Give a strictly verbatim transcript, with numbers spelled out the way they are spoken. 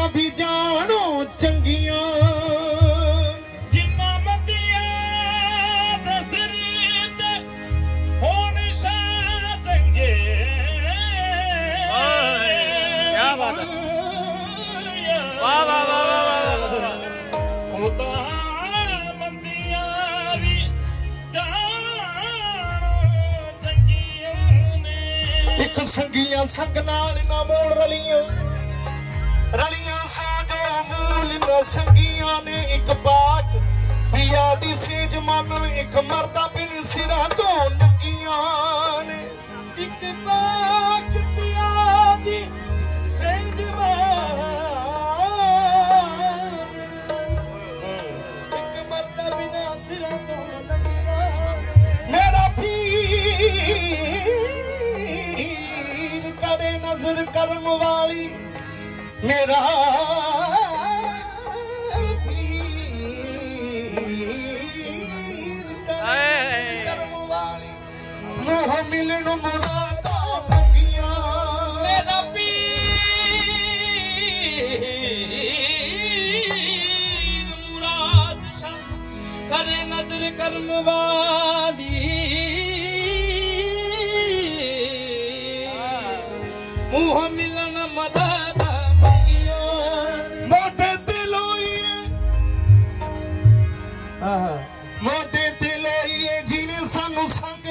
भी जानो चंगिया जिन्ना मंदिया दसरीत होन शाह चंगे। क्या बात है, वाह वाह वाह वाह होता मंदिया भी जानो चंगिया ने। एक संगिया संग नाल ना मोड़ रलियां रलियां सो जो मूल न संगिया ने। एक बात पिया दी सेज मन एक मरदा बिन सिरा तो नंगिया ने। एक बात पिया दी सेज मन एक मरदा बिन सिरा तो नंगिया। मेरा पीर करे नजर करम वाली मेरा पीर करे करम वाली मोह मिलन मुरादा मंगिया। मेरा पीर मुराद शाह करे नजर करम वाली मुँह मिलन मदद मंगियो। मोटे दिलोइए मोटे दिलोइए जिन्हें सानू संग